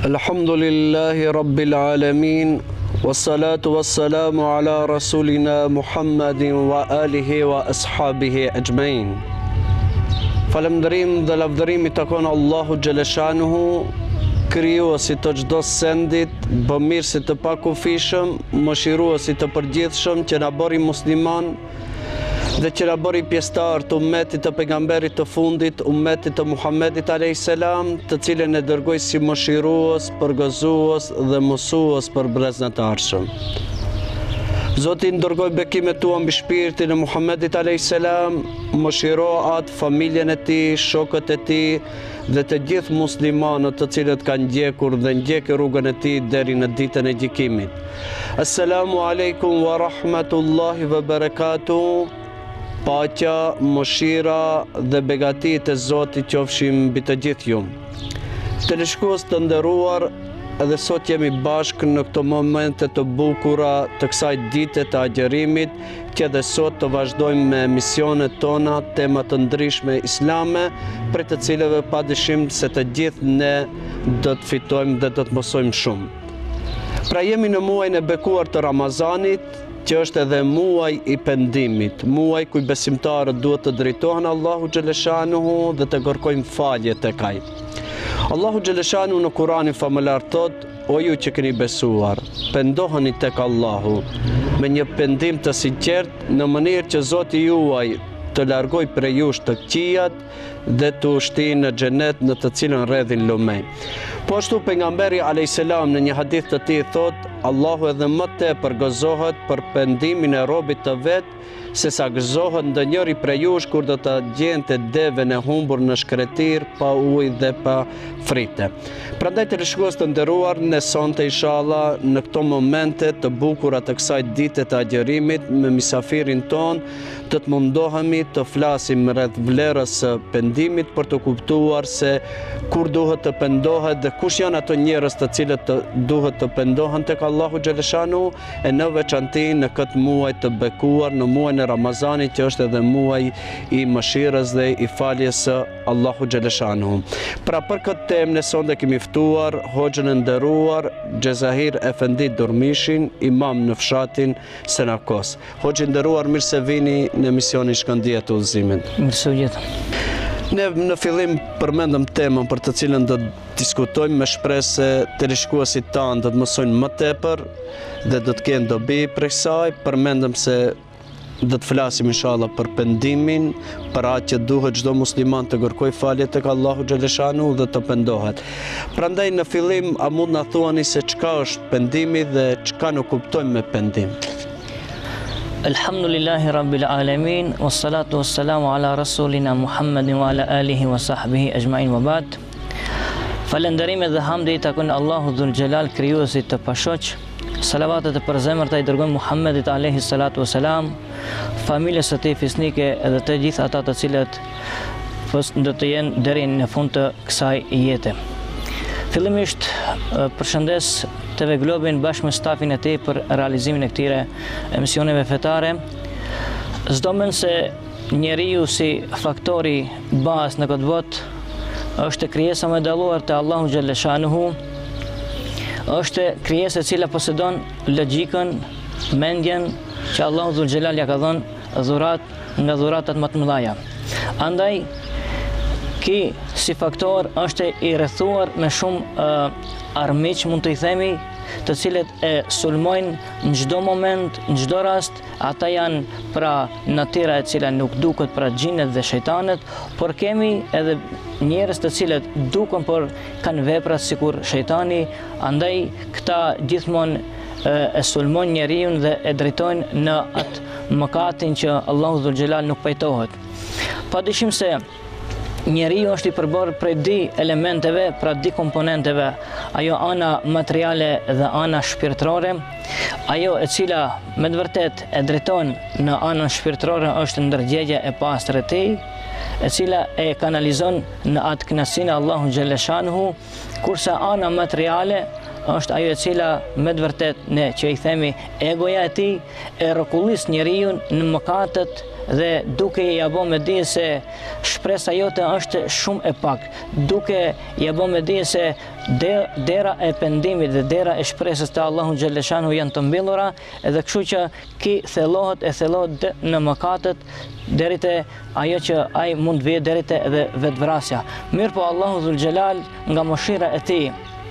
Alhamdulillahi Rabbil Alamin, wassalatu wassalamu ala rasulina Muhammadin wa alihi wa ashabihi ajmain. Falëndërim dhe lavdërimi takon Allahu Gjeleshanuhu, krijuesi të çdo sendit, bëmirësi të pakufishëm, mëshiruesi të përgjithshëm, që na bëri musliman dhe që na bëri pjesëtar të ummetit të pejgamberit të fundit, ummetit të Muhammedit a.s., të cilën e dërgoi si mëshirues, përgëzues dhe mësues për brezat e ardhshëm. Zoti ndërgoj bekimet tua mbi shpirtin e Muhammedit a.s., mëshiro atë, familjen e tij, shokët e tij dhe të gjithë muslimanët të cilët kanë ndjekur dhe ndjekin rrugën e tij deri në ditën e gjykimit. Assalamu alaikum wa rahmatullahi wa barakatuh. Paqja, mëshira dhe begatit e Zotit qofshin mbi të gjithë ju. Teleshikues të nderuar, edhe sot jemi bashkë në këto momente të bukura të kësaj dite të agjerimit, që edhe sot të vazhdojmë me misionet tona, tema të ndryshme islame, për të cilëve padyshim se të gjithë ne do të fitojmë dhe do të mësojmë shumë. Pra jemi në muajin e bekuar të Ramazanit, që është edhe muaj i pendimit, muaj ku besimtarët duhet të drejtohen Allahu Gjeleshanuhu dhe të kërkojnë falje tek Ai. Allahu Gjeleshanuhu në Kuranin famëlar thot: o ju që keni besuar, pendoheni tek Allahu me një pendim të sinqert, në mënyrë që Zoti juaj të largoj prej jush të këqijat dhe të ushtin në xhenet në të cilën rredhin lumej. Po ashtu pejgamberi a.s. në një hadith të tij thot: Allahu edhe më tepër gëzohet për pendimin e robit të vet, sesa gëzohet ndonjëri prej jush kur do të gjente devën e humbur në shkretir, pa ujë dhe pa frite. Prandaj teleshikues të nderuar, ne sonte inshallah në këto momente të bukura të kësaj dite të agjerimit me misafirin ton të mundohemi të flasim rreth vlerës së pendimit, për të kuptuar se kur duhet të pendohet dhe kush janë ato njerëz të cilët duhet të pendohen tek Allahu Gjeleshanu, e në veçanti në këtë muaj të bekuar, në muajin e Ramazanit, që është edhe muaj i mëshirës dhe i faljes së Allahu Gjeleshanu. Pra për këtë temë ne sonte kemi ftuar hoxhën e nderuar Xhezahir Efendi Durmishin, imam në fshatin Senakos. Hoxhë nderuar, mirë se vini në emisionin Shkëndijja e Udhëzimit. Mirësujtë. Ne në fillim përmendëm temën për të cilën do të diskutojmë, me shpresë se teleshikuesit tanë do të mësojnë më tepër dhe do të kenë dobi prej saj. Përmendëm se do të flasim inshallah për pendimin, për atë që duhet çdo musliman të kërkoj falje tek Allahu Gjeleshanu dhe të pendohet. Prandaj në fillim, a mund na thuani se çka është pendimi dhe çka nuk kuptojmë me pendim? Alhamdulillahi Rabbil Alamin, wassalatu wassalamu ala rasulina Muhammedin wa ala alihi wa sahbihi ajmain wa ba'd. Falënderimet dhe hamdi i takojnë Allahu Dhul Gjelal, krijuesit të pashoq. Salavatet e përzemërta i dërgojmë Muhammedit alayhi salatu wassalam, familjes së tij fisnike edhe të gjithë ata të cilët do të jenë deri në fund të kësaj jete. Fillimisht përshëndes TV Globin bashkë me stafin e tij për realizimin e këtyre emisioneve fetare. S'do men se njeriu si faktori bazë në këtë botë është krijesa më dalluar te Allahu Gjeleshanuhu, është krijesë e cila posedon logjikën, mendjen që Allahu Dhul Gjelal ja ka dhënë dhurat nga dhuratat më të mëdha. Andaj ki si faktor është i rrethuar me shumë armiq, mund të i themi, të cilët e sulmojnë në çdo moment, në çdo rast. Ata janë pra natyra e cila nuk duket pra xhinet dhe shejtanet, por kemi edhe njerëz të cilët duken por kanë vepra sikur shejtani. Andaj këta gjithmonë e sulmojnë njeriu dhe e drejtojnë në atë mëkatin që Allahu Dhul Gjelal nuk pajtohet. Padyshim se njeriu është i përbërë prej dy elementeve, pra dy komponenteve, ajo ana materiale dhe ana shpirtërore. Ajo e cila me të vërtet e drejton në anën shpirtërore është ndërgjegja e pastër e tij, e cila e kanalizon në atë kënaqësinë Allahu Gjeleshanuhu, kurse ana materiale është ajo e cila me të vërtet ne që i themi egoja e tij e rrokullis njeriu në mëkatet dhe duke i bë me dije se shpresa jote është shumë e pak, duke i bë me dije se dera e pendimit dhe dera e shpresës të Allahu xhaleshanu janë të mbyllura, edhe kështu që ki thellohet në mëkatet deri te ajo që ai mund vijë deri te edhe vetvrasja. Mirë po Allahu dhul xhelal nga mëshira e tij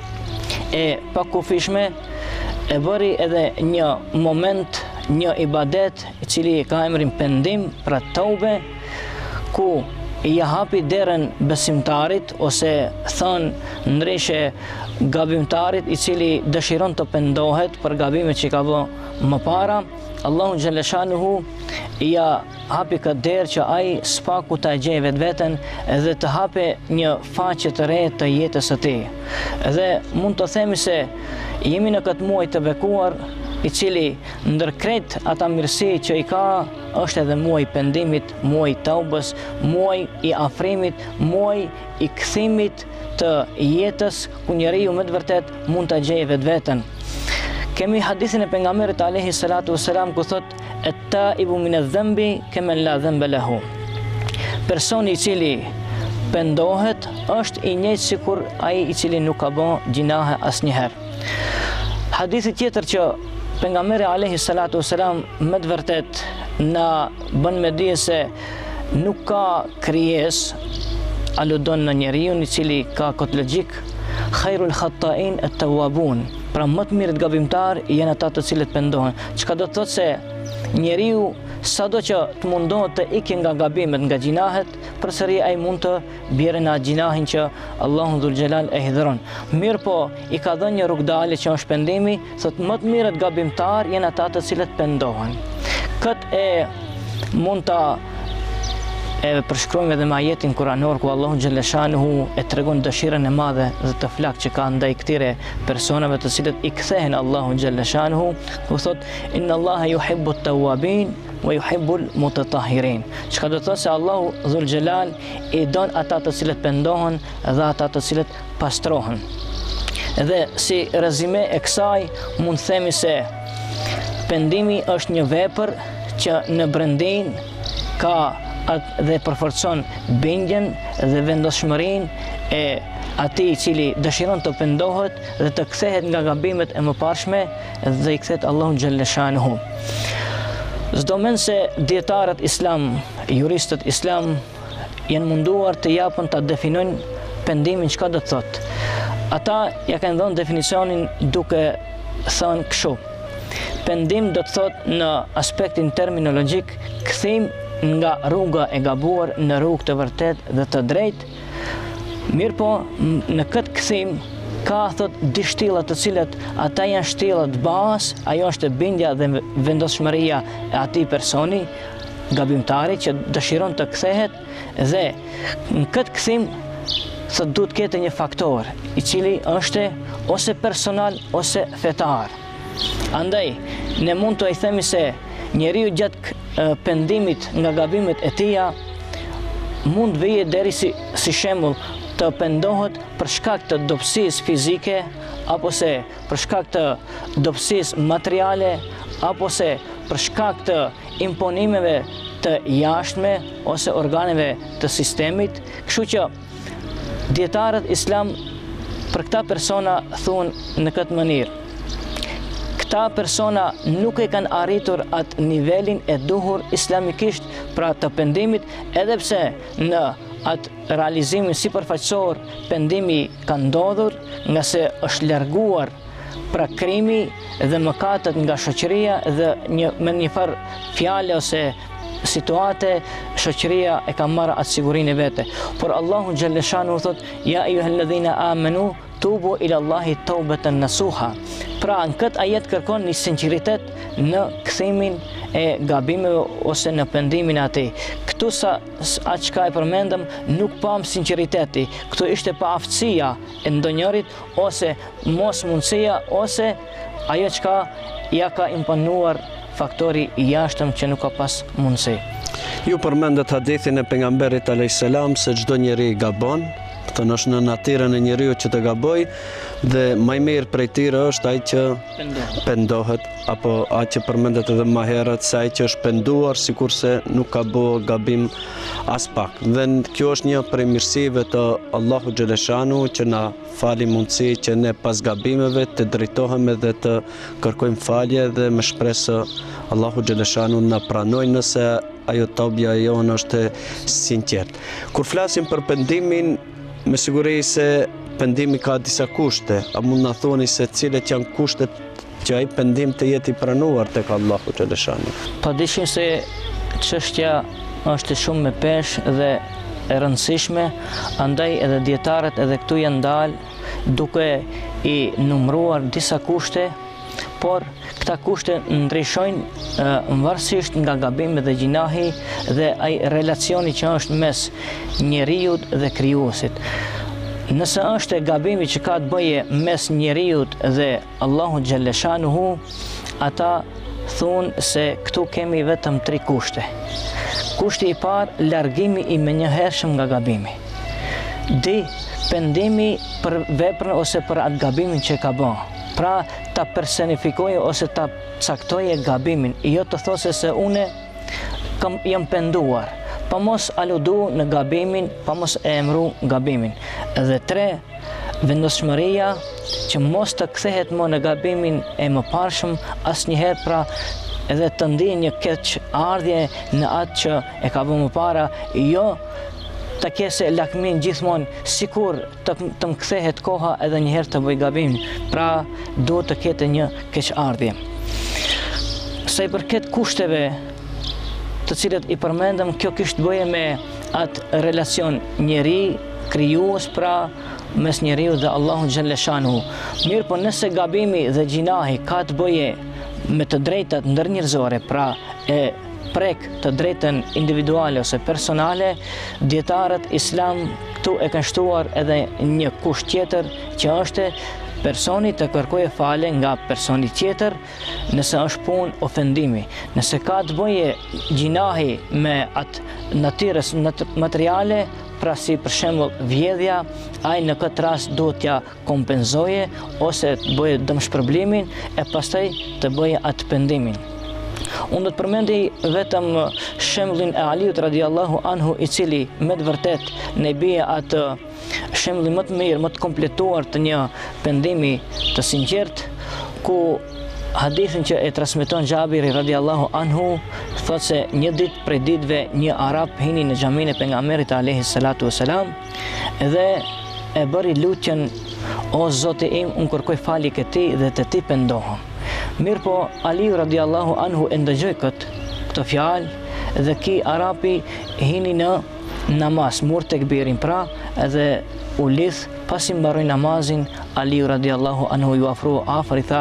e pakufishme e bëri edhe një moment, një ibadet i cili ka emrin pendim, pra taube, ku i hapi derën besimtarit ose thon ndryshe gabimtarit i cili dëshiron të pendohet për gabimet që ka bërë më para. Allahu xhaleshanuhu ja hapi këtë derë që ai spaku ta gjej vetveten edhe të hape një faqe të re të jetës së tij. Dhe mund të themi se jemi në këtë muaj të bekuar i cili ndërkrejt ata mirësi që i ka është edhe muaj i pendimit, muaj i taubës, muaj i afrimit, muaj i kthimit të jetës ku njeriu me të vërtet mund ta gjejë vetveten. Kemi hadithin e pejgamberit alayhi salatu wassalam ku thot at-taibu min adh-dhanbi kaman la dhanba lahu. Personi i cili pendohet është i njëjtë sikur ai i cili nuk ka bën gjinahe asnjëherë. Hadithi tjetër që pejgamberi alayhi salatu wassalam me të vërtet na bën me dije se nuk ka krijesë, aludon në njeriu i cili ka kot logjik, khairul khata'in at-tawwabun. Pra më të mirët gabimtar janë ata të cilët pendohen. Çka do të thotë se njeriu sado që të mundohet të ikë nga gabimet, nga gjinahet, përsëri ai mund të bjerë në gjinahin që Allahu dhul xhelal e hidhron. Mirë po, i ka dhënë një rrugdalë që është pendimi, thotë më të mirët gabimtar janë ata të cilët pendohen. Këtë e mund ta përshkruajmë edhe me ajetin kuranor ku Allahu xhaleshanuhu e tregon dëshirën e madhe dhe të flak që ka ndaj këtyre personave të cilët i kthehen Allahu xhaleshanuhu, ku thot inna Allaha yuhibbu at-tawwabin wa yuhibbu al-mutatahhirin. Çka do të thotë se Allahu dhul xhelal i don ata të cilët pendohen dhe ata të cilët pastrohen. Dhe si rezime e kësaj mund themi se pendimi është një vepër që në brendin ka dhe përforcon bindjen dhe vendoshmërinë e atij i cili dëshiron të pendohet dhe të kthehet nga gabimet e mëparshme dhe i kthehet Allahu xhaleshanuhu. Çdo men se dietarët islam, juristët islam janë munduar të japën ta definojnë pendimin çka do të thotë. Ata ja kanë dhënë definicionin duke thënë kështu. Pendim do të thotë në aspektin terminologjik kthim nga rruga e gabuar në rrugë të vërtet dhe të drejtë. Mirë po, në këtë kthim ka thot dy shtilla të cilat ata janë shtilla bazë, ajo është bindja dhe vendoshmëria e atij personi, gabimtari që dëshiron të kthehet dhe në këtë kthim thot duhet ketë një faktor i cili është ose personal ose fetar. Andaj, ne mund të i themi se njeriu gjatë pendimit nga gabimet e tija mund vije deri si shembull të pendohet për shkak të dobësisë fizike apo se për shkak të dobësisë materiale apo se për shkak të imponimeve të jashtme ose organeve të sistemit. Kështu që dietarët islam për këta persona thuan në këtë mënyrë: këta persona nuk e kanë arritur atë nivelin e duhur islamikisht pra të pendimit, edhe pse në atë realizimin sipërfaqësor pendimi ka ndodhur, nga se është larguar pra krimi dhe mëkatet nga shoqëria dhe me një farë fjale ose situate shoqëria e ka marrë atë sigurinë e vete. Por Allahu xhaleshanu thot ja ayyuhalladhina amanu tubu ila Allahi taubatan nasuha. Pra në këtë ajet kërkon një sinqeritet në kthimin e gabimeve ose në pendimin atij. Këtu sa atë çka e përmendëm nuk pam sinqeriteti. Këtu ishte pa aftësia e ndonjërit ose mos mundësia ose ajo çka ja ka imponuar faktori i jashtëm që nuk ka pas mundësi. Ju përmendet hadithin e pejgamberit alayhis salam se çdo njeri gabon Këtë është në natyrën e njeriu që të gaboj dhe më i mirë prej tyre është ai që pendohet, apo ai që përmendet edhe më herët se ai që është penduar sikurse nuk ka bërë gabim as pak. Dhe kjo është një prej mirësive të Allahu xhaleshanu që na fali mundësi që ne pas gabimeve të drejtohemi dhe të kërkojmë falje dhe me shpresë Allahu xhaleshanu na pranoj nëse ajo tobja jonë është sinqert. Kur flasim për pendimin, me siguri se pendimi ka disa kushte, a mund na thoni se cilet janë kushtet që ai pendim të jetë i pranuar tek Allahu xhaleshani? Padyshim se çështja është shumë me peshë dhe e rëndësishme, andaj edhe dietarët edhe këtu janë dalë duke i numëruar disa kushte, por këta kushte ndryshojnë varësisht nga gabimi dhe gjinahi dhe ai relacioni që është mes njeriut dhe krijuesit. Nëse është gabimi që ka të bëje mes njeriut dhe Allahu xhaleshanuhu, ata thonë se këtu kemi vetëm 3 kushte. Kushti i parë, largimi i menjëhershëm nga gabimi. Pendimi për veprën ose për atë gabimin që ka bërë. Pra ta personifikoje ose ta caktoje gabimin, jo të thosë se une jam penduar, pa mos aludu në gabimin, pa mos e emru gabimin. Dhe 3, vendoshmëria që mos të kthehet më në gabimin e mëparshëm asnjëherë, pra edhe të ndijë një keq ardhje në atë që e ka bërë më para, jo të kese lakmin gjithmonë, sikur të më kthehet koha edhe njëherë të bëj gabim, pra duhet të kete një keqardhje. Sa i përket kushteve të cilët i përmendëm, kjo kishte bëje me atë relacion njeri, krijues, pra mes njeriu dhe Allahu xhaleshanuhu. Mirë, po nëse gabimi dhe gjinahi ka të bëje me të drejtat ndërnjerëzore, pra e prek të drejtën individuale ose personale, dietarët islam këtu e kanë shtuar edhe një kusht tjetër që është personi të kërkojë falje nga personi tjetër nëse është punë ofendimi. Nëse ka të bëje gjinahi me atë natyrës materiale, pra si për shembull vjedhja, ai në këtë rast duhet t'ja kompenzoje ose të bëje dëmshpërblimin e pastaj të bëje atë pendimin. Unë do të përmendi vetëm shembullin e Aliut radiallahu anhu, i cili me të vërtet ne bie atë shembullin më të mirë, më të kompletuar të një pendimi të sinqert, ku hadithin që e transmeton Xhabiri radiallahu anhu thotë se një ditë prej ditëve një arab hini në xhaminë e pejgamberit alayhi salatu wasalam dhe e bëri lutjen: o Zoti im, unë kërkoj falje këtij dhe të ti pendohem. Mirë po, Aliu radiallahu anhu e ndëgjoj këtë fjalë dhe ki arapi hini në namaz, mur tekbirin pra, edhe u lidh, pasi mbaroi namazin, Aliu radiallahu anhu ju afrua afër, i tha: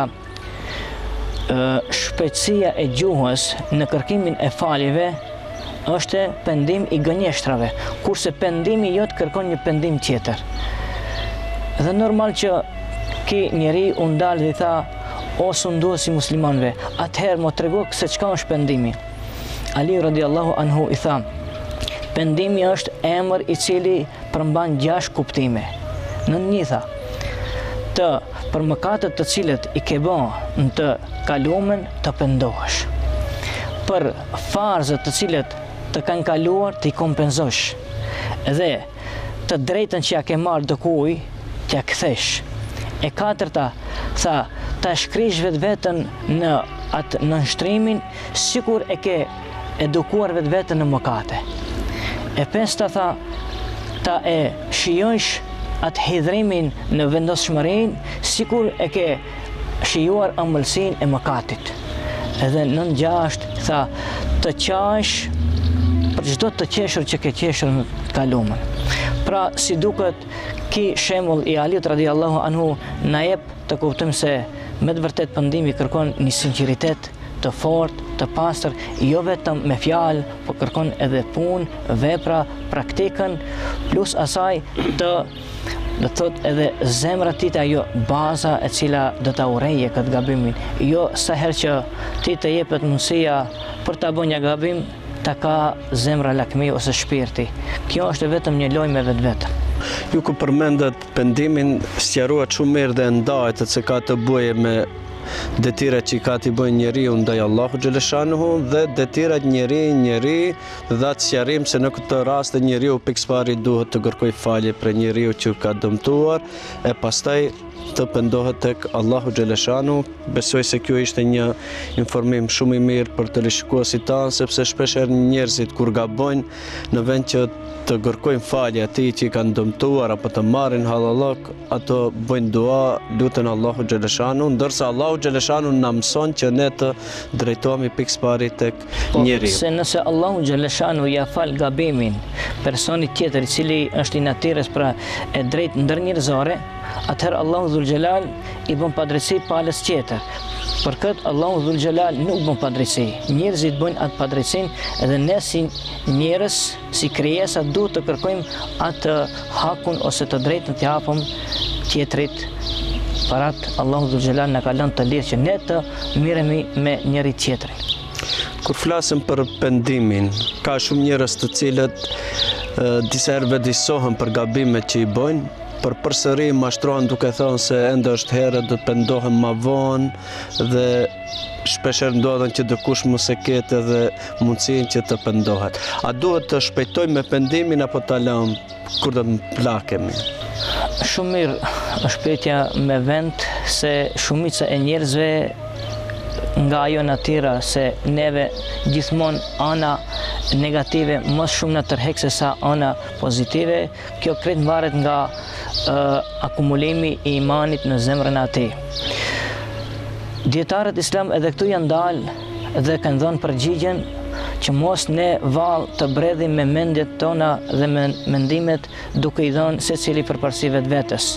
shpejtësia e gjuhës në kërkimin e faljeve është pendim i gënjeshtrave, kurse pendimi jot kërkon një pendim tjetër. Dhe normal që ki njeri u ndal dhe i tha: o sunduesi muslimanëve, atëherë më trego se çka është pendimi. Ali radiallahu anhu i tha: pendimi është emër i cili përmban 6 kuptime. Në një tha: të për mëkatet të cilët i ke bërë në të kaluarën të pendohesh, për farzët të cilët të kanë kaluar të i kompenzosh, dhe të drejtën që ja ke marrë dikuj t'ja kthesh. E 4-ta tha: ta shkrish vetveten në atë nënshtrimin sikur e ke edukuar vetveten në mëkate. E 5-ta tha: ta e shijojsh atë hidhrimin në vendoshmërinë sikur e ke shijuar ëmbëlsinë e mëkatit. Edhe në 6 tha: të qash për çdo të qeshur që ke qeshur në kaluarën. Pra, si duket, ki shembull i Aliut radiallahu anhu na jep të kuptojmë se me të vërtet pendimi kërkon një sinqeritet të fortë, të pastër, jo vetëm me fjalë, por kërkon edhe punë, vepra, praktikën, plus asaj do thot edhe zemra tita, jo baza e cila do ta urrejë këtë gabimin. Jo sa herë që ti të jepet mundësia për ta bërë një gabim, ta ka zemra lakmi ose shpirti. Kjo është vetëm një lojë me vetvete. Ju ku përmendet pendimin, sqarohet shumë mirë dhe ndahet se ka të bëjë me detyrat që ka t'i bëjë njeriu ndaj Allahu xhaleshanuhu dhe detyrat njeri dhe atë sqarim se në këtë rast njeriu pikëpari duhet të kërkojë falje për njeriu që ka dëmtuar e pastaj të pendohet tek Allahu xhaleshanu. Besoj se kjo ishte një informim shumë i mirë për teleshikuesit tanë, sepse shpeshherë njerëzit kur gabojnë në vend që të kërkojnë falje atij që i kanë dëmtuar apo të marrin hallallok, ato bëjnë dua, lutën Allahu xhaleshanu, ndërsa Allahu xhaleshanu na mëson që ne të drejtohemi pikëpari tek njeriu. Se nëse Allahu xhaleshanu ja fal gabimin personit tjetër i cili është i natyrës pra e drejtë ndërnjerëzore, atëherë Allahu Dhul Gjelal i bën padrejtësi palës tjetër. Për këtë Allahu Dhul Gjelal nuk bën padrejtësi. Njerëzit bëjnë atë padrejtësinë edhe ne si njerëz, si krijesa duhet të kërkojmë atë hakun ose të drejtën të japim tjetrit. Për atë Allahu Dhul Gjelal na ka lënë të lirë që ne të miremi me njëri tjetrin. Kur flasim për pendimin, ka shumë njerëz të cilët disa herë vëdësohen për gabimet që i bëjnë, për përsëri mashtrohen duke thënë se ende është herë do të pendohem më vonë dhe shpeshherë ndodhen që dikush mos e ketë edhe mundësinë që të pendohet. A duhet të shpejtojmë me pendimin apo ta lëm kur do të plakemi? Shumë mirë shpejtja me vend se shumica e njerëzve nga ajo natyra se neve gjithmonë ana negative më shumë në tërhek se sa ana pozitive. Kjo krejt varet nga akumulimi i imanit në zemrën e atij. Dietarët islam edhe këtu janë dalë dhe kanë dhënë përgjigjen që mos ne vallë të bredhim me mendjet tona dhe me mendimet duke i dhënë secili përparësi vetvetes.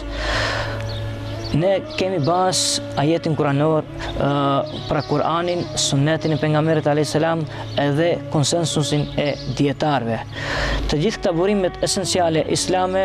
Ne kemi bas ajetin kuranor, pra Kur'anin, sunnetin e pejgamberit alayhis salam edhe konsensusin e dietarëve. Të gjithë këta burimet esenciale islame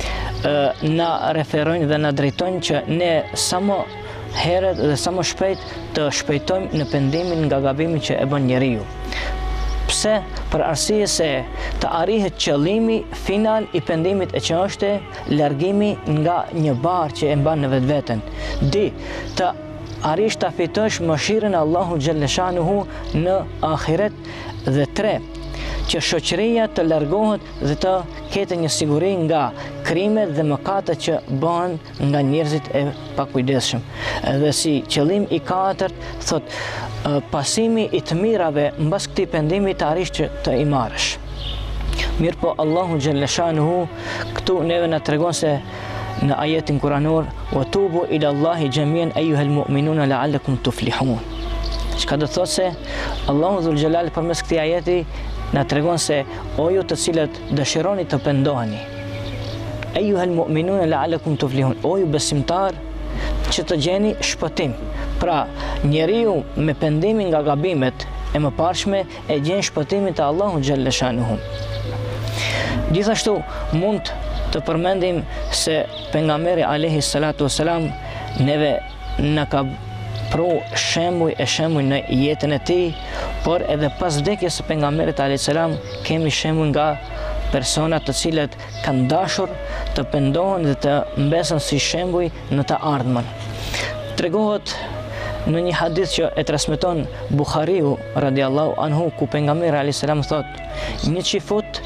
na referojnë dhe na drejtojnë që ne sa më herët dhe sa më shpejt të shpejtojmë në pendimin nga gabimi që e bën njeriu. Pse? Për arsye se të arrihet qëllimi final i pendimit e që është largimi nga një barë që e mban në vetveten. Të arrish ta fitosh mëshirën e Allahu xhaleshanuhu në ahiret dhe 3. Që shoqëria të largohet dhe të ketë një siguri nga krimet dhe mëkatet që bëhen nga njerëzit e pakujdesshëm. Edhe si qëllim i 4 thot pasimi i të mirave mbas këtij pendimi të arrish që të i marrësh. Mirë po Allahu xhaleshanuhu këtu neve na tregon se në ajetin kuranor wa tubu ila Allahi jamian ayyuhal mu'minuna la'allakum tuflihun. Çka do të thotë se Allahu Dhul Gjelal përmes këtij ajeti na tregon se o ju të cilët dëshironi të pendoheni. Ayyuhal mu'minuna la'allakum tuflihun. O ju besimtar që të gjeni shpëtim. Pra, njeriu me pendimin nga gabimet e mëparshme e gjen shpëtimin te Allahu xhaleshanuhu. Gjithashtu mund të përmendim se pejgamberi alayhis salatu wassalam neve na ka pru shembuj në jetën e tij, por edhe pas vdekjes së pejgamberit alayhis salam kemi shembuj nga persona të cilët kanë dashur të pendohen dhe të mbesen si shembuj në të ardhmen. Tregohet në një hadith që e transmeton Buhariu radiallahu anhu ku pejgamberi alayhis salam thot: një çifut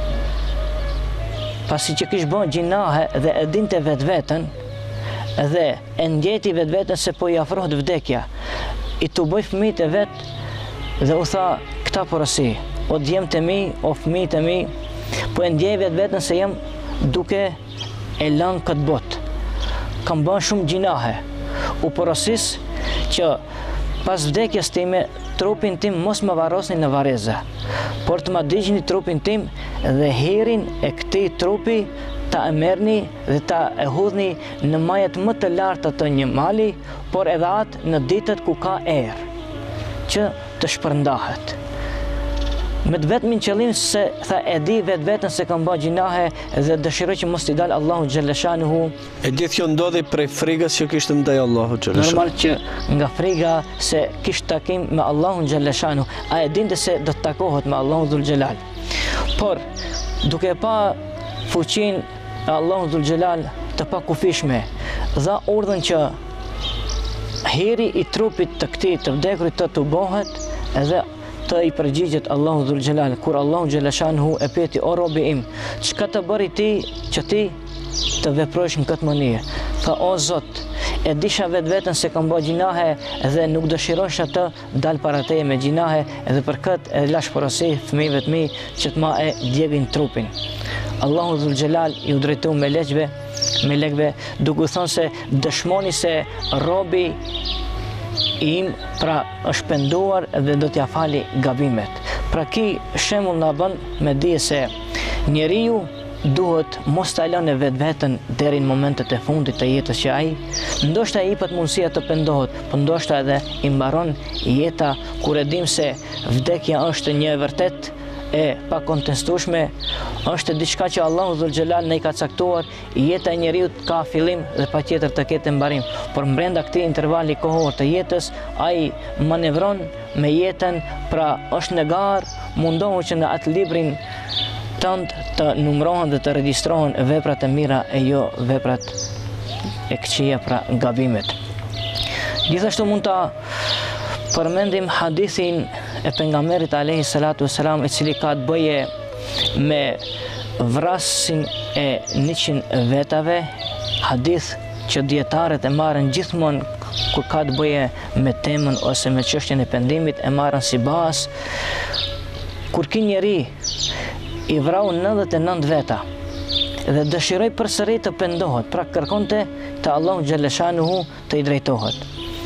pasi që kish bën gjinahe dhe e dinte vetveten dhe e ndjeti vetveten se po i afrohet vdekja, i tu bëj fëmijët e vet dhe u tha këta porosi: o djemtë e mi, o fëmijët e mi, po e ndjej vetveten se jam duke e lënë këtë botë. Kam bën shumë gjinahe. U porosis që pas vdekjes time trupin tim mos më varrosni në varreza, por të ma digjni trupin tim dhe hirin e këtij trupi ta e merrni dhe ta e hudhni në majet më të larta të një mali, por edhe atë në ditët ku ka erë, që të shpërndahet. Me të vetmin qëllim se tha e di vetveten se kam bërë gjinahe dhe dëshiroj që mos t'i dal Allahu xhaleshanuhu. E gjithë kjo ndodhi prej frikës që kishte ndaj Allahu xhaleshanuhu. Normal që nga frika se kishte takim me Allahu xhaleshanuhu, a e dinte se do të takohet me Allahu dhul xhelal. Por duke pa fuqinë Allahu Dhul Gjelal të pakufishme dha urdhën që heri i trupit të këtij të vdekurit të tubohet edhe të i përgjigjet Allahu Dhul Gjelal, kur Allahu Gjeleshanuhu e pyeti: o robi im, çka të bëri ti që ti të veprosh në këtë mënyrë? Tha: o Zot, e disha vetveten se kam bërë gjinahe dhe nuk dëshirosha të dal para teje me gjinahe, edhe për këtë e lash porosi fëmijëve të mi që të ma e djegin trupin. Allahu Dhul Gjelal i u drejtu melekve duke thënë se dëshmoni se robi im pra është penduar dhe do t'ja fali gabimet. Pra ki shembull na bën me dije se njeriu duhet mos ta lënë vetveten deri në momentet e fundit të jetës që ai ndoshta i jepet mundësia të pendohet, por ndoshta edhe i mbaron jeta kur e dim se vdekja është një e vërtet e pa kontestueshme, është diçka që Allahu Dhul Gjelal ne i ka caktuar. Jeta e njeriu ka fillim dhe patjetër të ketë mbarim, por brenda këtij intervali kohor të jetës ai manevron me jetën, pra është në garë, mundohu që në atë librin tënd të numërohen dhe të regjistrohen veprat e mira e jo veprat e këqija, pra gabimet. Gjithashtu mund ta përmendim hadithin e pejgamberit alayhi salatu wassalam, i cili ka të bëje me vrasin e 100 vetave, hadith që dietarët e marrin gjithmonë kur ka të bëje me temën ose me çështjen e pendimit, e marrin si bazë. Kur ky njeri i vrau 99 veta dhe dëshiroi përsëri të pendohet, pra kërkonte te Allahu Gjeleshanuhu të i drejtohet.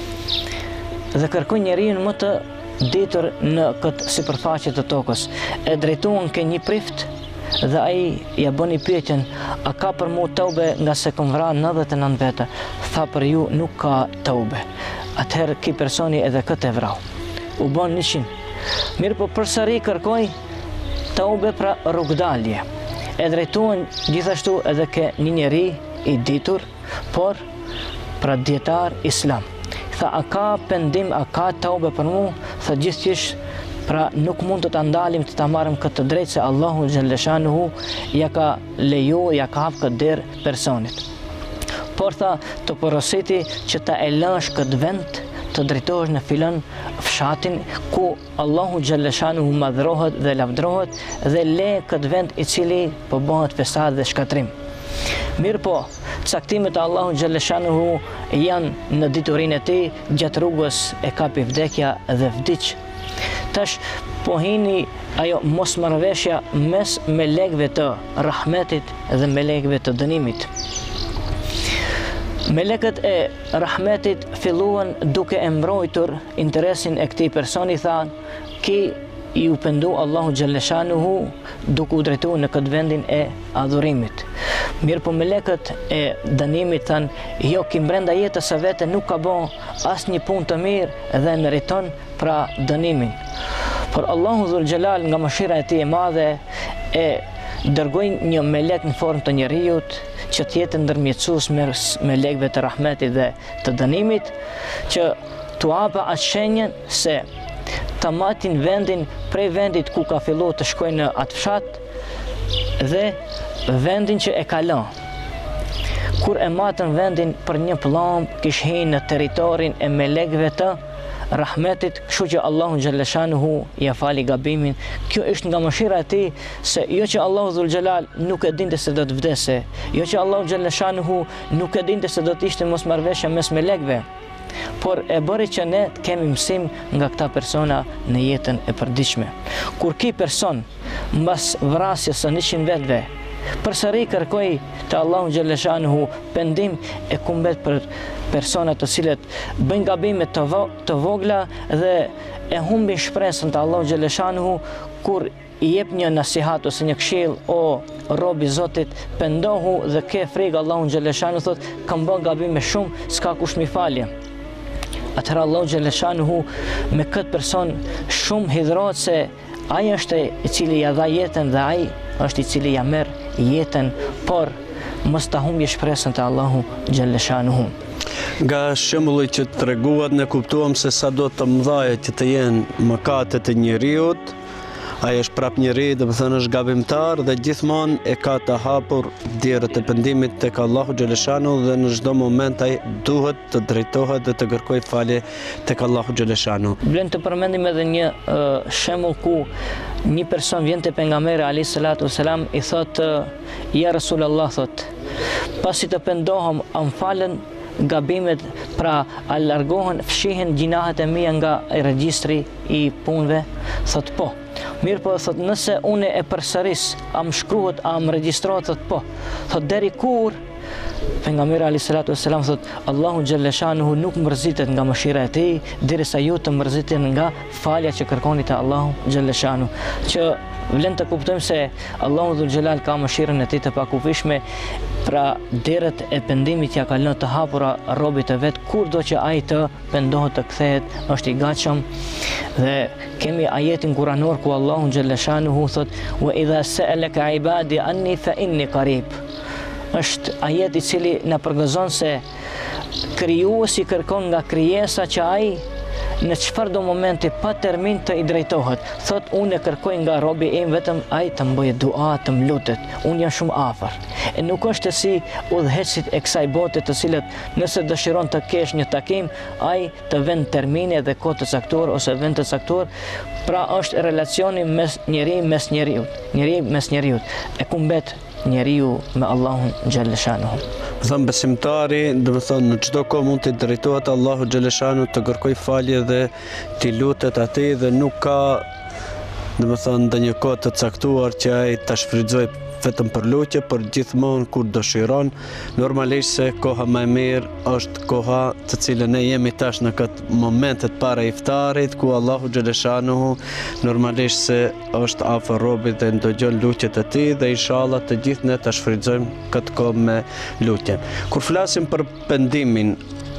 Dhe kërkoi njeriu më të ditur në këtë sipërfaqe të tokës. E drejtuan ke një prift dhe ai ja bëni pyetjen: a ka për mua tobe nga se kam vrarë 99 veta? Tha: për ju nuk ka tobe. Atëherë ky personi edhe këtë e vrau. U bën 100. Mirë, po përsëri kërkoi tobe, pra rrugdalje. E drejtuan gjithashtu edhe ke një njeri i ditur, por pra dietar islam. Tha: a ka pendim, a ka tobe për mua? Tha: gjithçish, pra nuk mund të ta ndalim të ta marrim këtë drejtë se Allahu Gjeleshanuhu ja ka leju, ja ka hap këtë derë personit. Por tha, të porositi që ta e lësh këtë vend, të drejtohesh në filën fshatin ku Allahu Gjeleshanuhu madhrohet dhe lavdrohet, dhe le këtë vend i cili po bëhet fesad dhe shkatrim. Mirë, po caktimet e Allahu Gjeleshanuhu janë në diturinë e tij, gjatë rrugës e kapi vdekja dhe vdiq. Tash po hini ajo mosmarrëveshja mes melekëve të rahmetit dhe melekëve të dënimit. Melekët e rahmetit filluan duke e mbrojtur interesin e këtij personi, thanë: ki i u pendu Allahu Gjeleshanuhu duke u drejtuar në këtë vendin e adhurimit. Mirë, po melekët e dënimit thanë: jo, ki brenda jetës së vete nuk ka bën asnjë punë të mirë dhe meriton pra dënimin. Por Allahu Dhul Gjelal nga mëshira e tij e madhe e dërgoi një melek në formë të njeriut që të jetë ndërmjetësues mes melekëve të rahmetit dhe të dënimit, që t'u hapa atë shenjën se ta matin vendin prej vendit ku ka filluar të shkojë në atë fshat dhe vendin që e kalon. Kur e matën vendin për një pllomb, kishte hyrë në territorin e melekëve të rahmetit, kështu që Allahu Gjeleshanuhu ja fali gabimin. Kjo është nga mëshira e tij, se jo që Allahu Dhul Gjelal nuk e dinte se do të vdese, jo që Allahu Gjeleshanuhu nuk e dinte se do të ishte mosmarrëveshje mes melekëve, por e bëri që ne të kemi mësim nga këta persona në jetën e përditshme. Kur ky person mbas vrasjes së 100 vetëve përsëri kërkoi te Allahu Gjeleshanuhu pendim, e kumbet për persona të cilët bëjnë gabime të vogla dhe e humbin shpresën te Allahu Gjeleshanuhu, kur i jep një nasihat ose një këshill: o robi i Zotit, pendohu dhe ke frikë Allahu Gjeleshanuhu, thot: kam bërë gabime shumë, s'ka kush mi falje. Atëherë Allahu Gjeleshanuhu me këtë person shumë hidhrohet se ai është i cili ja dha jetën dhe ai është i cili ja merr jetën, por mos ta humbi shpresën te Allahu Gjeleshanuhu. Nga shembulli që treguat ne kuptuam se sa do të mëdha që të jenë mëkatet e njeriut, Ai është prap njeri, dhe më thënë është gabimtar dhe gjithmonë e ka të hapur derët e pendimit tek Allahu Xhaleshanu dhe në çdo moment ai duhet të drejtohet dhe të kërkojë falje tek Allahu Xhaleshanu. Vlen të përmendim edhe një shembull ku një person vjen te pejgamberi alayhis salatu wasalam i thot ja Rasulullah, thot pasi të pendohem am falen gabimet, pra a largohen, fshihen gjinahet e mia nga regjistri i punëve? Thot po. Mirë po, thot nëse unë e përsëris, a më shkruhet, a më regjistrohet? Thot po. Thot deri kur? Pejgamberi alayhis salatu wasalam thot Allahu Xhaleshanuhu nuk mërzitet nga mëshira e tij derisa ju të mërziteni nga falja që kërkoni te Allahu Xhaleshanu. Që vlen të kuptojmë se Allahu Dhul Xhelal ka mëshirën e tij të pakufishme, pra derët e pendimit ja ka lënë të hapura robit e vet, kurdo që ai të pendohet të kthehet, është i gatshëm. Dhe kemi ajetin kuranor ku Allahu Xhaleshanuhu thot wa idha sa'alaka ibadi anni fa inni qarib. Është ajet i cili na përgëzon se krijuesi kërkon nga krijesa që ai në çfarëdo momenti pa termin të i drejtohet. Thot unë e kërkoj nga robi im vetëm ai të më bëjë dua, të më lutet. Unë jam shumë afër. E nuk është si udhëheqësit e kësaj bote të cilët nëse dëshiron të kesh një takim, ai të vend termine dhe kohë të caktuar ose vend të caktuar. Pra është relacioni mes njeriu mes njeriu. E ku mbet njeriu me Allahun Xhaleshanuhu. Thëmë besimtari, dhe më thënë, në çdo kohë mund të drejtohet Allahu Xhaleshanu të kërkoj falje dhe t'i lutet atij dhe nuk ka, dhe më thënë, ndonjë kohë të caktuar që ai ta shfrytëzoj vetëm për lutje, por gjithmonë kur dëshiron. Normalisht se koha më e mirë është koha të cilën ne jemi tash në këtë momentet para iftarit, ku Allahu Xhaleshanuhu normalisht se është afër robit dhe ndëgjon lutjet e tij dhe inshallah të gjithë ne ta shfrytëzojmë këtë kohë me lutje. Kur flasim për pendimin,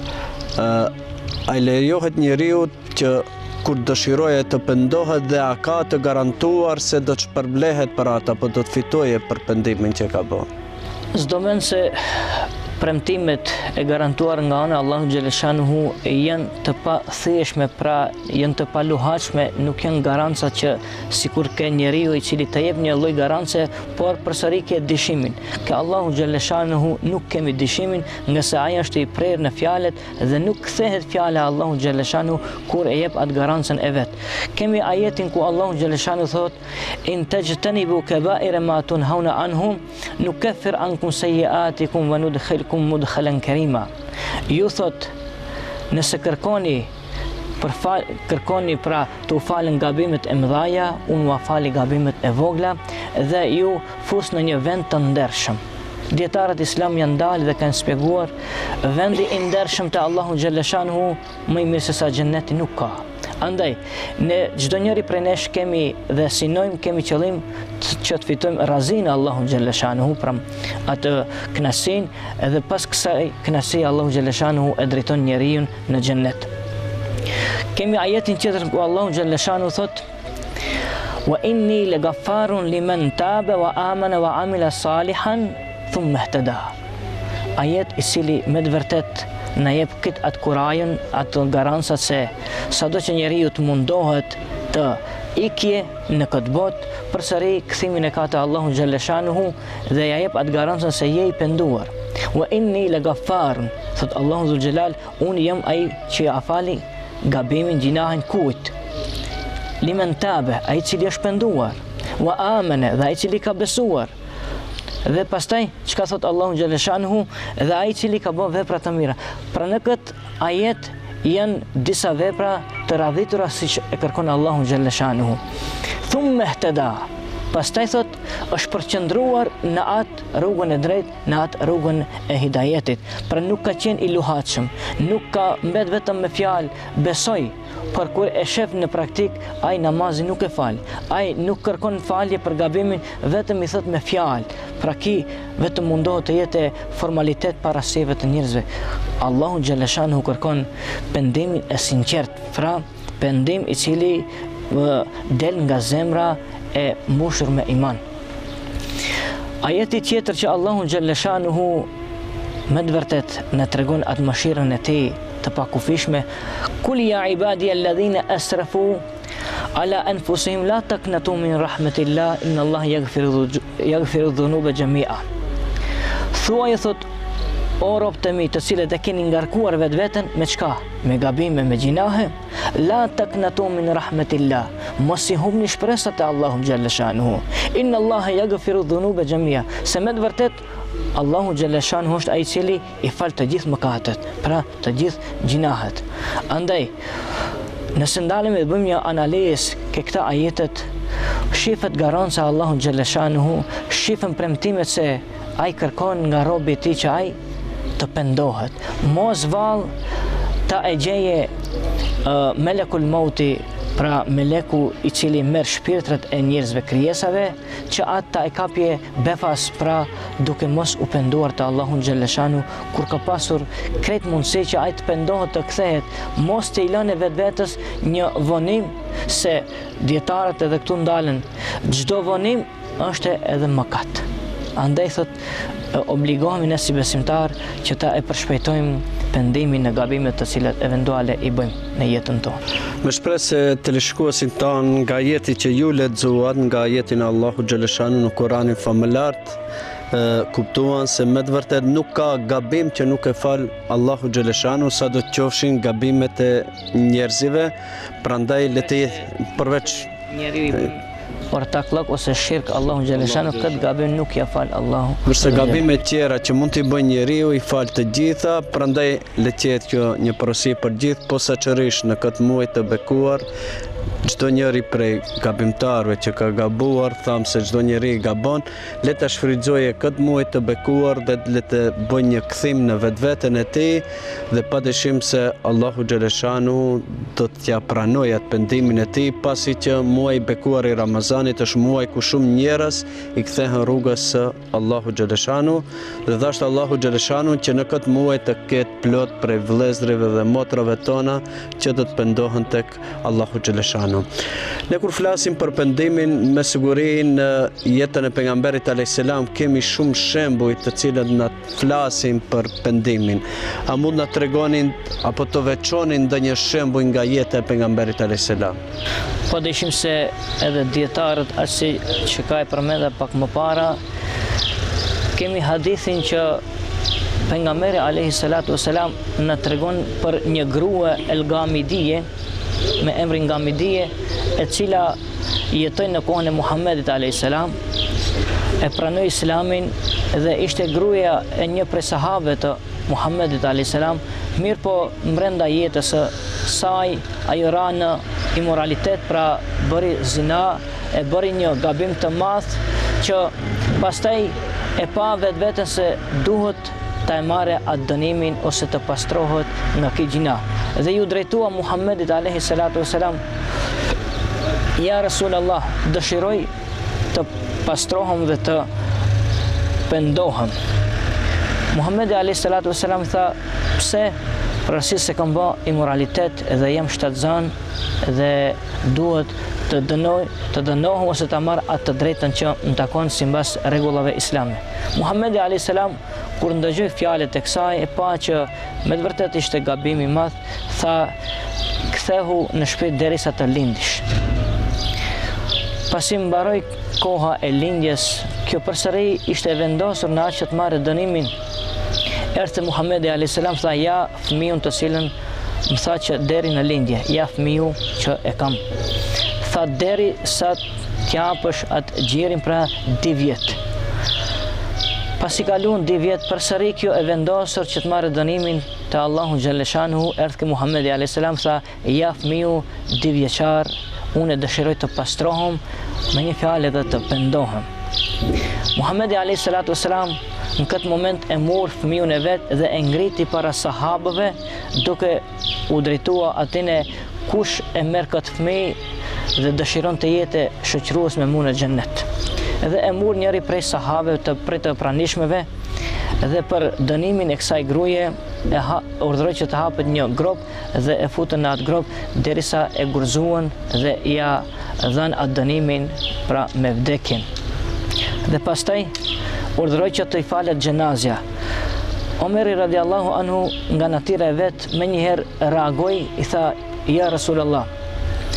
ai lejohet njeriu që kur dëshiroje të pendohet dhe a ka të garantuar se do të shpërblehet për ata, apo do të fitoje për pendimin që ka bërë? S'do men se premtimet e garantuar nga ana Allahu Xhaleshanuhu janë të pa thjeshme, pra janë të pa luhatshme, nuk janë garanca që sikur ke njeriu i cili të jep një lloj garance, por përsëri ke dyshimin. Ke Allahu Xhaleshanuhu nuk kemi dyshimin, nga se ai është i prerë në fjalët dhe nuk kthehet fjala e Allahu Xhaleshanuhu kur e jep atë garancën e vet. Kemi ajetin ku Allahu Xhaleshanuhu thot in tajtanibu kaba'ira ma tunhauna anhum nukaffir ankum sayyi'atikum wa nudkhilkum mudkhalan karima. Ju thot nëse kërkoni pra të u falën gabimet e mëdhaja, unë u fali gabimet e vogla dhe ju fus në një vend të ndershëm. Dietarët islam janë dalë dhe kanë shpjeguar vendi i ndershëm te Allahu Xhaleshanuhu më i mirë se sa xheneti nuk ka. Andaj, ne çdo njeri prej nesh kemi dhe synojmë, kemi qëllim që të fitojmë razinë Allahu Xhaleshanuhu, pra atë kënaqësinë, edhe pas kësaj kënaqësie Allahu Xhaleshanuhu e drejton njeriu në xhennet. Kemi ajetin tjetër ku Allahu Xhaleshanuhu thot wa inni lagaffarun liman taba wa amana wa amila salihan thumma ihtada. Ajet i cili me të vërtet na jep këtë atë kurajën, atë garancat se sado që njeriu të mundohet të ikje në këtë botë, përsëri kthimin e ka te Allahu Xhaleshanuhu dhe ja jep atë garancën se je i penduar. Wa inni lagaffarun, thot Allahu Dhul Xhelal, unë jam ai që ja fali gabimin, gjinahen kujt. Limen tabe, ai cili është penduar. Wa amana, dhe ai cili ka besuar. Dhe pastaj çka thot Allahu Xhaleshanuhu, dhe ai cili ka bën vepra të mira. Pra në këtë ajet janë disa vepra të radhitura siç e kërkon Allahu Xhaleshanuhu. Thumma ihtada. Pastaj thot është përqendruar në atë rrugën e drejtë, në atë rrugën e hidajetit. Pra nuk ka qenë i luhatshëm, nuk ka mbet vetëm me fjalë besoj, por kur e shef në praktik, ai namazin nuk e fal. Ai nuk kërkon falje për gabimin, vetëm i thot me fjalë. Pra ki vetëm mundohet të jetë formalitet para seve të njerëzve. Allahu Xhaleshanuhu kërkon pendimin e sinqert, pra pendim i cili del nga zemra e mbushur me iman. Ajeti tjetër që Allahu Xhaleshanuhu me të vërtet në tregon atë mëshirën e tij të pakufishme, kul ya ibadi alladhina asrafu ala anfusihim la taqnatu min rahmatillah inna Allah yaghfiru dhunuba jami'a. Thuaj thot o robët e mi të cilët e keni ngarkuar vetveten me çka? Me gabime, me gjinahe. La taqnatu min rahmatillah. Mos i humni shpresat e Allahu xhalla shanuhu. Inna Allah yaghfiru dhunuba jami'a. Se me të vërtet Allahu xhalla shanuhu është ai i cili i fal të gjithë mëkatet, pra të gjithë gjinahet. Andaj nëse ndalemi dhe bëjmë një analizë ke këta ajetet, shifet garanca Allahu xhalla shanuhu, shifen premtimet se ai kërkon nga robi i tij që ai të pendohet. Mos vall ta e gjeje melekul mauti, pra meleku i cili merr shpirtrat e njerëzve krijesave, që ata e kapje befas, pra duke mos u penduar te Allahu xhalla shanu, kur ka pasur krejt mundësi që ai të pendohet, të kthehet, mos të i lënë vetvetes një vonim, se dietarët edhe këtu ndalen, çdo vonim është edhe mëkat. Andaj thot obligohemi ne si besimtar që ta e përshpejtojmë pendimin në gabimet të cilat eventuale i bëjmë në jetën tonë. Me shpresë se teleshikuesit tanë nga ajeti që ju lexuat, nga ajetin e Allahu xhalla shanu në Kur'anin famëlart, kuptuan se me të vërtet nuk ka gabim që nuk e fal Allahu xhalla shanu, sa do të qofshin gabimet e njerëzive, prandaj le të jetë përveç njeriu ortaklok ose shirk, Allahu xhalla shanu këtë gabim nuk ja fal Allahu. Kurse gabimet tjera që mund t'i bëjë njeriu i fal të gjitha, prandaj le të jetë kjo një porosi për gjithë, posaçërisht në këtë muaj të bekuar. Çdo njeri prej gabimtarëve që ka gabuar, tham se çdo njeri gabon, le ta shfrytëzojë këtë muaj të bekuar dhe le të bëjë një kthim në vetveten e tij, dhe padyshim se Allahu xhalla shanu do t'ja pranojë atë pendimin e tij, pasi që muaji i bekuar i Ramazanit është muaj ku shumë njerëz i kthehen rrugës së Allahu xhalla shanu, dhe dashur Allahu xhalla shanu që në këtë muaj të ketë plot prej vëllezërve dhe motrave tona që do të pendohen tek Allahu xhalla shanu. Ne kur flasim për pendimin, me siguri në jetën e pejgamberit alayhis salam kemi shumë shembuj të cilët na flasin për pendimin. A mund na tregonin apo të veçonin ndonjë shembuj nga jeta e pejgamberit alayhis salam? Po dishim se edhe dietarët asi që ka e përmenda pak më para, kemi hadithin që pejgamberi alayhis salatu wassalam na tregon për një grua El Gamidije, me emrin Gamidije, e cila jetoi në kohën e Muhammedit alayhis salam, e pranoi islamin dhe ishte gruaja e një prej sahabëve të Muhammedit alayhis salam, mirë po brenda jetës së saj ajo ra në imoralitet, pra bëri zina, e bëri një gabim të madh që pastaj e pa vetveten se duhet ta e marrë atë dënimin ose të pastrohet nga ky gjina. Dhe ju drejtua Muhammedit alayhi salatu wassalam: Ja Rasulallah, dëshiroj të pastrohem dhe të pendohem. Muhammedi alayhi salatu wassalam tha: pse? Përsi se kam bë imoralitet dhe jam shtatzan dhe duhet të dënohem ose të marr atë të drejtën që më takon sipas rregullave islame. Muhammedi alayhis salam kur ndëgjoi fjalët e kësaj, e pa që me të vërtetë ishte gabim i madh, tha: kthehu në shtëpi derisa të lindish. Pasi mbaroi koha e lindjes, kjo përsëri ishte vendosur në atë që të marrë dënimin. Erdhi Muhammedi alayhis salam, tha: ja fëmijën të cilën më tha që deri në lindje, ja fëmiu që e kam. Tha: deri sa t'japësh atë gjirin, pra 2 vjet. Pasi kaluan 2 vjet, përsëri kjo e vendosur që të marrë dënimin te Allahu xhalla shanuhu. Erdhi Muhammedi alayhis salam, tha: ja fëmiu 2 vjeçar, unë dëshiroj të pastrohem, me një fjalë edhe të pendohem. Muhammedi alayhis salatu wassalam në këtë moment e mor fëmijën e vet dhe e ngriti para sahabëve, duke u drejtua atine kush e merr këtë fëmijë dhe dëshiron të jetë shoqërues me mua në xhennet. Dhe e mor njëri prej sahabëve të pranishmeve dhe për dënimin e kësaj gruaje urdhëroi që të hapet një grop dhe e futën në atë grop derisa e gurzuan dhe ja dhan atë dënimin, pra me vdekjen. Dhe pastaj urdhëroi që të i falet xhenazja. Omeri radiallahu anhu nga natyra e vet menjëherë reagoi, i tha: ja Rasulallah,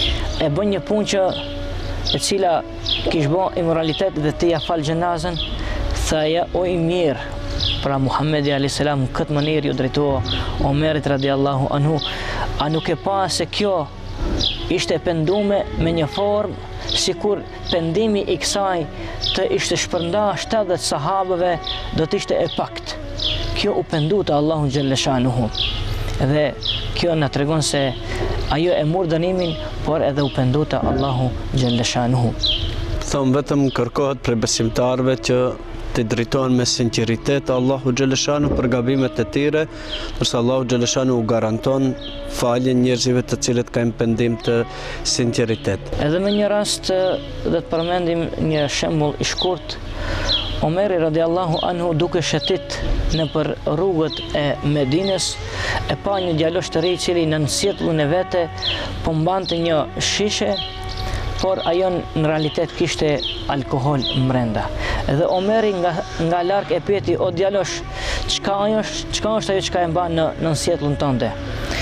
e bën një punë që e cila kish bë immoralitet dhe të ja fal xhenazën, thaja o i mirë, pra Muhammedi a.s. këtë mënyrë ju drejtoa Omerit radiallahu anhu, a nuk e pa se kjo ishte pendume me një formë sikur pendimi i kësaj të ishte shpërnda 70 sahabëve do të ishte e pakt. Kjo u pendu të Allahu xhalleshanuhu. Dhe kjo na tregon se ajo e mor dënimin, por edhe u pendu të Allahu xhalleshanuhu. Thonë vetëm kërkohet prej besimtarëve që të drejtohen me sinqeritet Allahu xhaleshanu për gabimet e tyre, ndërsa Allahu xhaleshanu u garanton faljen njerëzve të cilët kanë pendim të sinqeritet. Edhe me një rast dhe të përmendim një shembull i shkurt. Omeri radiallahu anhu duke shëtit në për rrugët e Medinës, e pa një djalosh të ri cili në sjelljen e vete po mbante një shishe, por ajo në realitet kishte alkohol mbrenda. Edhe Omeri nga larg e pyeti, o djalosh, çka është ajo çka e mban në sjelljen tënde?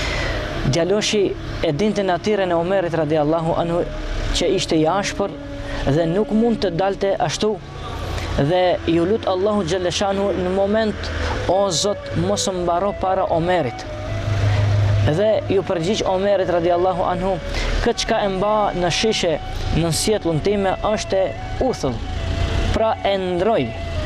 Djaloshi e dinte natyrën e Omerit radiallahu anhu që ishte i ashpër dhe nuk mund të dalte ashtu, dhe ju lut Allahu xhaleshanu në moment, o Zot, mos më mbaro para Omerit. Dhe ju përgjigj Omerit radiallahu anhu, këtë çka e mba në shishe në sjelljen time është uthull, pra e ndroj.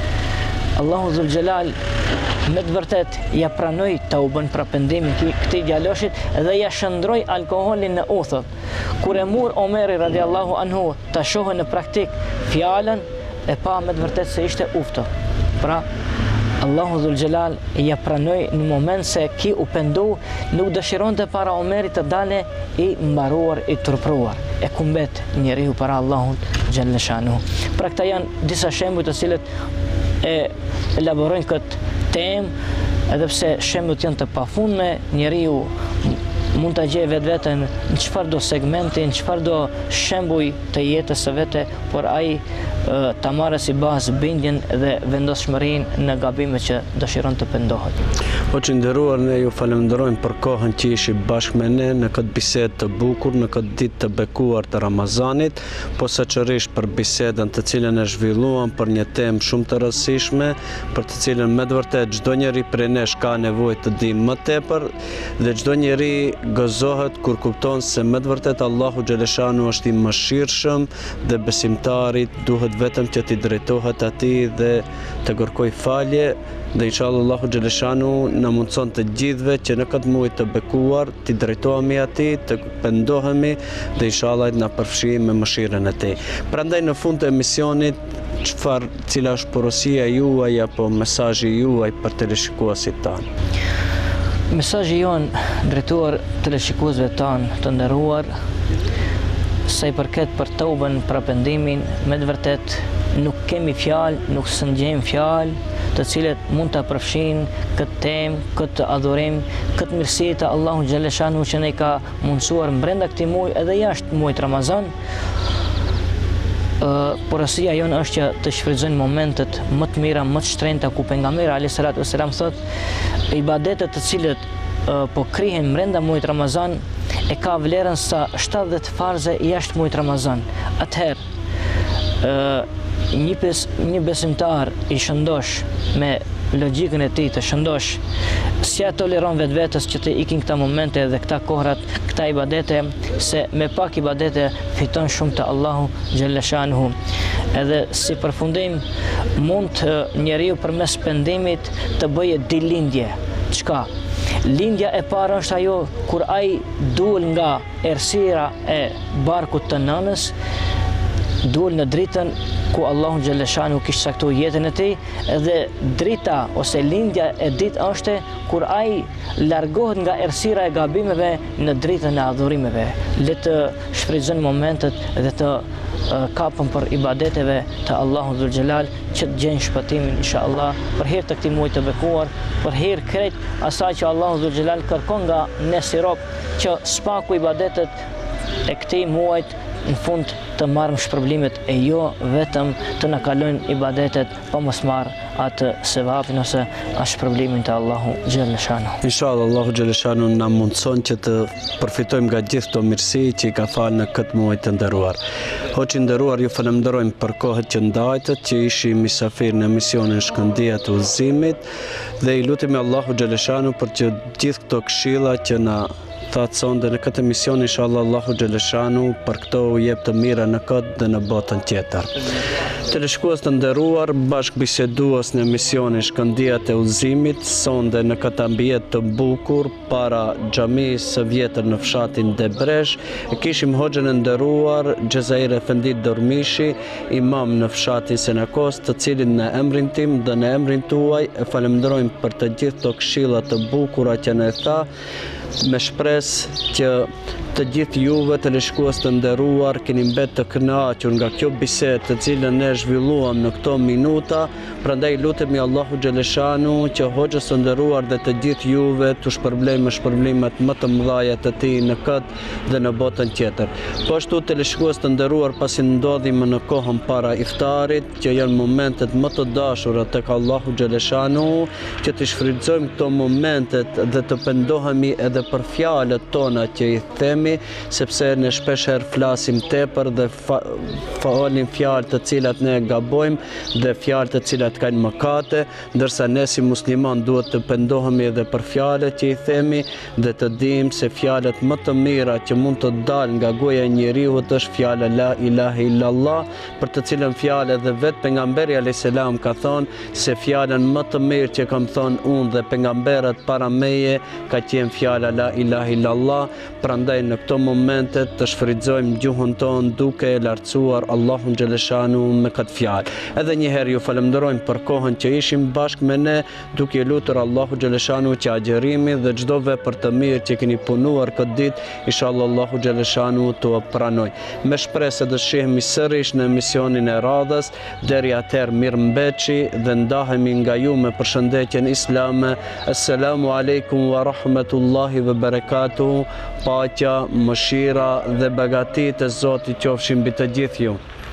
Allahu dhul xhelal me të vërtet ja pranoi taubën pra pendimin këtij djaloshit dhe ja shndroi alkoolin në uthull. Kur e mor Omeri radiallahu anhu ta shohë në praktik fjalën, e pa me të vërtet se ishte uftë. Pra Allahu dhul xhelal ja pranoi në moment se ki u pendu, nuk dëshironte para Omerit të dale i mbaruar, i turpruar. E kumbet njeriu para Allahut xhaleshanuhu. Pra këta janë disa shembuj të cilët e elaborojnë këtë temë, edhe pse shembujt janë të pafundme, njeriu mund të gjejë vetveten në çfarëdo segmenti, në çfarëdo shembuj të jetës së vete, por ai ta marrë si bazë bindjen dhe vendosmërinë në gabimet që dëshiron të pendohet. O që nderuar, ne ju falenderojmë për kohën që ishi bashkë me ne në këtë bisedë të bukur, në këtë ditë të bekuar të Ramazanit, posaçërisht për bisedën të cilën e zhvilluam për një temë shumë të rëndësishme, për të cilën me të vërtetë çdo njeri prej nesh ka nevojë të di më tepër, dhe çdo njeri gëzohet kur kupton se me të vërtetë Allahu xhaleshanu është i mëshirshëm dhe besimtarit duhet vetëm që t'i drejtohet atij dhe të kërkoj falje, dhe inshallah Allahu xhaleshanu na mundson të gjithëve që në këtë muaj të bekuar t'i drejtohemi atij, të pendohemi dhe inshallah na përfshijë me mëshirën e tij. Prandaj në fund të emisionit, cila është porosia juaj apo mesazhi juaj për teleshikuesit tanë? Mesazhi jon drejtuar teleshikuesve tanë të nderuar, sa i përket për taubën, për pendimin, me të vërtet nuk kemi fjalë, nuk sëngjejmë fjalë të cilët mund të përfshin këtë temë, këtë adhurim, këtë mirësi të Allahu xhaleshanu që ne ka mundsuar brenda këtij muaji edhe jashtë muajit Ramazan. Porosia jonë është që të shfrytëzojnë momentet më të mira, më të shtrenjta ku pejgamberi alayhis salatu wassalam thotë, ibadetet të cilët po krihen brenda muajit Ramazan e ka vlerën sa 70 farze jashtë muajit Ramazan. Atëherë një besimtar i shëndosh me logjikën e tij të shëndosh, si ja toleron vetvetes që të ikin këta momente dhe këta kohrat, këta ibadete, se me pak ibadete fiton shumë të Allahu xhaleshanuhu. Edhe si përfundim, mund njeriu përmes pendimit të bëjë dilindje. Çka? Lindja e parë është ajo kur ai dul nga errësira e barkut të nënës, dul në dritën ku Allahu xhaleshanu kishte caktuar jetën e tij, dhe drita ose lindja e ditë është kur ai largohet nga errësira e gabimeve në dritën e adhurimeve. Le të shfrytëzojnë momentet dhe të kapën për ibadeteve të Allahu dhul xhelal që të gjejnë shpëtimin inshallah për hir të këtij muaji të bekuar, për hir krejt asaj që Allahu dhul xhelal kërkon nga ne si rob, që spaku ibadetet e këtij muajit në fund të marrim shpërblimet e jo vetëm të na kalojnë ibadetet pa mos marrë atë sevapin ose atë shpërblimin të Allahu xhalla shanu. Inshallah Allahu xhalla shanu na mundson që të përfitojmë nga gjithë këto mirësi që i ka falë në këtë muaj të nderuar. Hoqë nderuar, ju falenderojmë për kohët që ndajtët, që ishim mysafir në misionin Shkëndija të Udhëzimit dhe i lutemi Allahu xhalla shanu për që gjithë këto këshilla që na thatë sonde në këtë emision, inshallah Allahu xhalla shanu për këto u jep të mira në këtë dhe në botën tjetër. Teleshikues të nderuar, bashkëbisedues në emisionin Shkëndija të Udhëzimit, sonde në këtë ambient të bukur para xhamisë së vjetër në fshatin Debresh, e kishim hoxhën e nderuar Xhezair Efendi Dormishi, imam në fshatin Senakos, të cilin në emrin tim dhe në emrin tuaj e falenderojmë për të gjithë këto këshilla të bukura që na tha, me shpresë që të gjithë juve teleshikues të nderuar keni mbet të kënaqur nga kjo bisedë të cilën ne zhvilluam në këto minuta. Prandaj lutemi Allahu xhalla shanu që hoxhës të nderuar dhe të gjithë juve të shpërblej me shpërblimet më të mëdha të tij në këtë dhe në botën tjetër. Po ashtu teleshikues të nderuar, pasi ndodhim në kohën para iftarit, që janë momentet më të dashura tek Allahu xhalla shanu, që të shfrytëzojmë këto momentet dhe të pendohemi edhe për fjalët tona që i themi, sepse ne shpeshherë flasim tepër dhe folim fjalë të cilat ne gabojmë dhe fjalë të cilat kanë mëkate, ndërsa ne si musliman duhet të pendohemi edhe për fjalët që i themi dhe të dimë se fjalët më të mira që mund të dalë nga goja e njeriu është fjala la ilaha illallah, për të cilën fjalë edhe vetë pejgamberi alayhis salam ka thonë se fjalën më të mirë që kam thonë unë dhe pejgamberët para meje ka qenë fjala la ilaha illallah. Prandaj në këto momente të shfrytëzojmë gjuhën tonë duke e lartësuar Allahun xhalla shanu me këtë fjalë. Edhe një herë ju falenderojmë për kohën që ishim bashkë me ne, duke lutur Allahu xhalla shanu që agjerimi dhe çdo vepër të mirë që keni punuar këtë ditë, inshallah Allahu xhalla shanu t'u pranoj. Me shpresë të shihemi sërish në emisionin e radhës. Deri atëherë mirëmbëçi dhe ndahemi nga ju me përshëndetjen islame. Assalamu alaikum wa rahmatullahi wa barakatuh. Paqja, mëshira dhe begatit e Zotit qofshin mbi të gjithë ju.